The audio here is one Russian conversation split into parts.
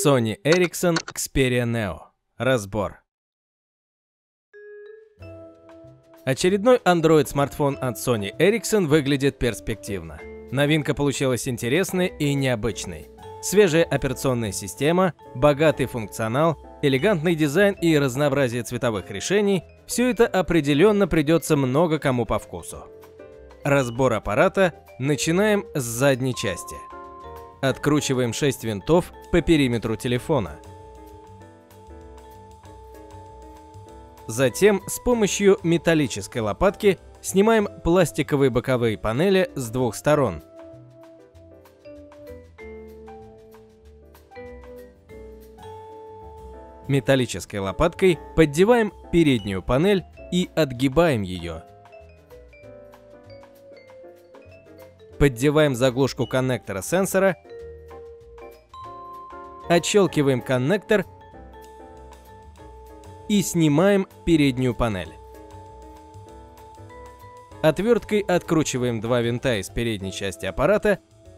Sony Ericsson Xperia Neo. Разбор. Очередной Android-смартфон от Sony Ericsson выглядит перспективно. Новинка получилась интересной и необычной. Свежая операционная система, богатый функционал, элегантный дизайн и разнообразие цветовых решений – все это определенно придется много кому по вкусу. Разбор аппарата начинаем с задней части. Откручиваем 6 винтов по периметру телефона. Затем с помощью металлической лопатки снимаем пластиковые боковые панели с двух сторон. Металлической лопаткой поддеваем переднюю панель и отгибаем ее. Поддеваем заглушку коннектора сенсора, отщелкиваем коннектор и снимаем переднюю панель. Отверткой откручиваем два винта из передней части аппарата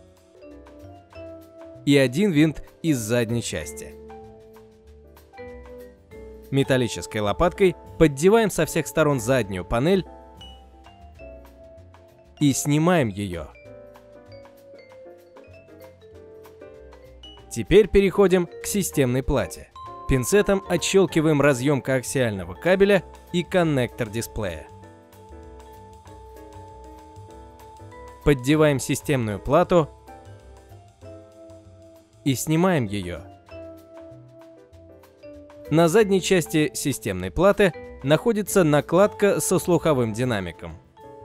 и один винт из задней части. Металлической лопаткой поддеваем со всех сторон заднюю панель и снимаем ее. Теперь переходим к системной плате. Пинцетом отщелкиваем разъем коаксиального кабеля и коннектор дисплея. Поддеваем системную плату и снимаем ее. На задней части системной платы находится накладка со слуховым динамиком.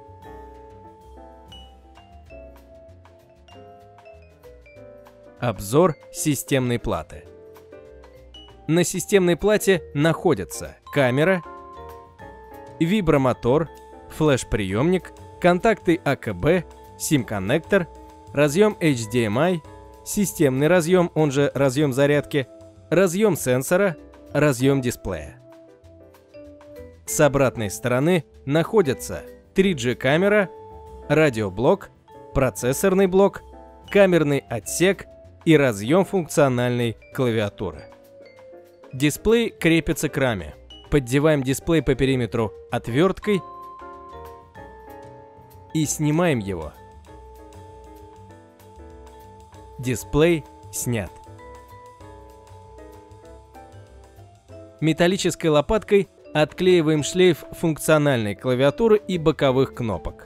Обзор системной платы. На системной плате находятся камера, вибромотор, флеш-приемник, контакты АКБ, SIM-коннектор, разъем HDMI, системный разъем, он же разъем зарядки, разъем сенсора, разъем дисплея. С обратной стороны находятся 3G камера, радиоблок, процессорный блок, камерный отсек и разъем функциональной клавиатуры. Дисплей крепится к раме. Поддеваем дисплей по периметру отверткой и снимаем его. Дисплей снят. Металлической лопаткой отклеиваем шлейф функциональной клавиатуры и боковых кнопок.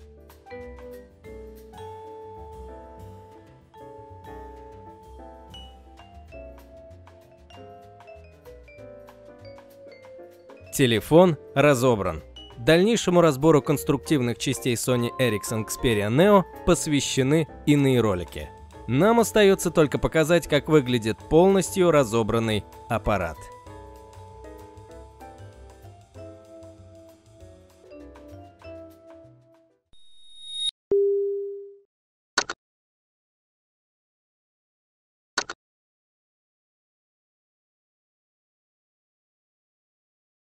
Телефон разобран. Дальнейшему разбору конструктивных частей Sony Ericsson Xperia Neo посвящены иные ролики. Нам остается только показать, как выглядит полностью разобранный аппарат.